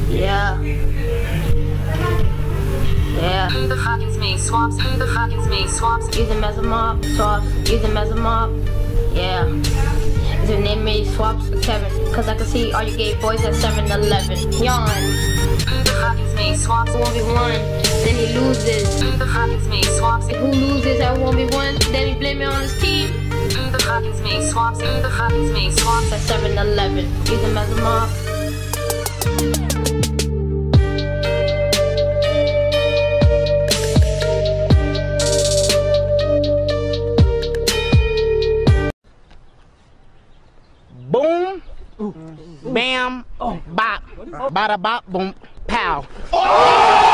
Yeah. Yeah. Who the fuck is me? Swaps. Who the fuck is me? Swaps. Use them as a mob. Swaps. Use them as a mob. Yeah. Is your name me? Swaps or Kevin? Cause I can see all you gay boys at 7-Eleven. Yawn. Who the fuck is me? Swaps. 1v1. Then he loses. Who the fuck is me? Swaps. Who loses at 1v1? Then he blame it on his team. Who the fuck is me? Swaps. Who the fuck is me? Swaps. At 7-Eleven. Use them as a mob. Boom, bam, bop, bada bop, boom, pow.